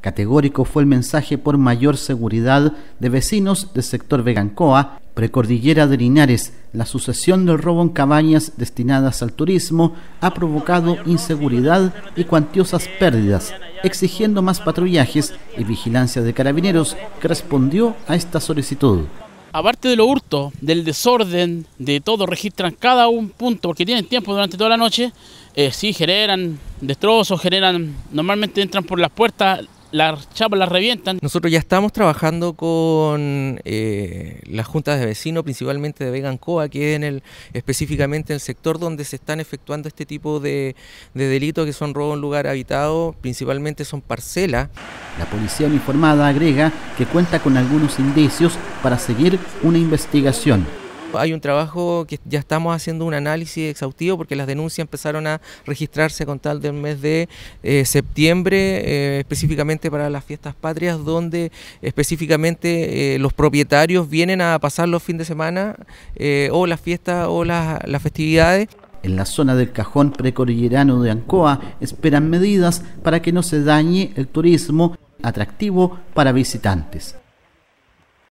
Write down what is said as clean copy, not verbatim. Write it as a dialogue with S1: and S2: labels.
S1: Categórico fue el mensaje por mayor seguridad de vecinos del sector Vegancoa, precordillera de Linares. La sucesión del robo en cabañas destinadas al turismo ha provocado inseguridad y cuantiosas pérdidas, exigiendo más patrullajes y vigilancia de Carabineros, que respondió a esta solicitud.
S2: Aparte de los hurtos, del desorden, de todo, registran cada un punto porque tienen tiempo durante toda la noche. Sí, generan destrozos, normalmente entran por las puertas, las chapas las revientan.
S3: Nosotros ya estamos trabajando con las juntas de vecinos, principalmente de Vegancoa, que es específicamente en el sector donde se están efectuando este tipo de delitos, que son robo en lugar habitado, principalmente son parcelas.
S1: La policía uniformada agrega que cuenta con algunos indicios para seguir una investigación.
S3: Hay un trabajo que ya estamos haciendo un análisis exhaustivo porque las denuncias empezaron a registrarse con tal del mes de septiembre, específicamente para las fiestas patrias, donde específicamente los propietarios vienen a pasar los fines de semana o las fiestas o las festividades.
S1: En la zona del cajón precordillerano de Ancoa esperan medidas para que no se dañe el turismo atractivo para visitantes.